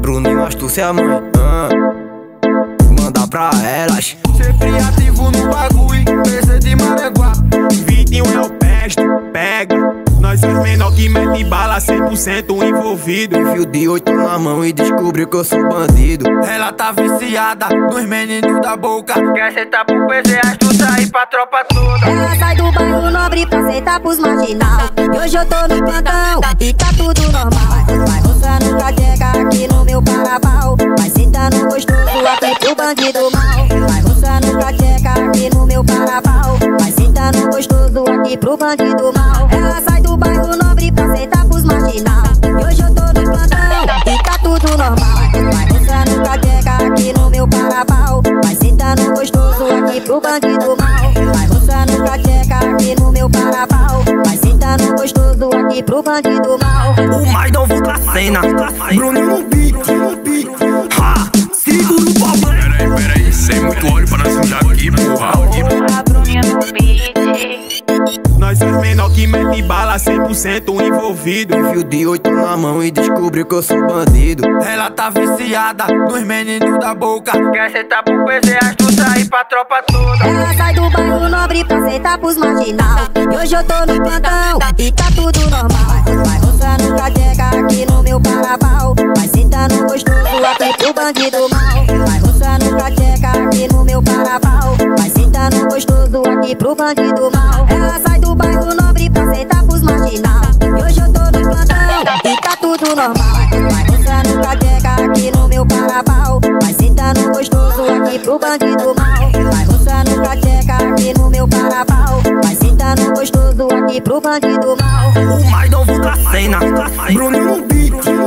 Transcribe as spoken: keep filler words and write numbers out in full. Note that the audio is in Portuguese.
Bruninho, astúcia, mãe. ah. Manda pra elas. Sempre ativo no bagulho, P C de Maranguá. vinte e um é o peste, pega. Nós é menor que mete bala, cem por cento envolvido. Fio de oito na mão e descobriu que eu sou bandido. Ela tá viciada nos meninos da boca. Quer sentar pro P C, astúcia e pra tropa toda. Ela sai do bairro nobre pra sentar pros marginal. E hoje eu tô no plantão e tá tudo normal. Vai roçando cateca aqui no meu carnaval. Vai sentando gostoso aqui pro bandido mal. Vai roçando cateca aqui no meu carnaval. Vai sentando gostoso aqui pro bandido mal. Ela sai do bairro nobre pra sentar pros marginal. E hoje eu tô no plantão e tá tudo normal. Vai roçando cateca aqui no meu carnaval. Vai sentando gostoso aqui pro bandido mal. Vai roçando cateca aqui no meu carnaval. Vai sentando gostoso aqui pro bandido mal. O mais novo da cena, Bruninho no beat. Ha! Segura o papo. Peraí, peraí, sem muito óleo pra nós sujar aqui, porra. Nós é menor que mete bala, cem por cento envolvido. Fio de oito na mão e descobriu que eu sou bandido. Ela tá viciada nos meninos da boca. Quer sentar pro P C, astúcia e pra tropa toda. Ela sai do bairro nobre pra sentar pros marginal. E hoje eu tô no plantão e tá tudo normal. Vai roçando cateca aqui no meu carnaval. Vai sentando gostoso aqui pro bandido mal. Vai roçando cateca aqui no meu carnaval. Vai sentando gostoso aqui pro bandido mal. Ela sai do bairro nobre pra sentar pros marginal. E hoje eu tô no plantão e tá tudo normal. Vai roçando cateca aqui no meu carnaval. Vai sentando gostoso aqui pro bandido mal. Vai roçando cateca aqui no meu carnaval. Vai sentando gostoso aqui pro bandido mal. O mais novo da cena, Bruninho no beat.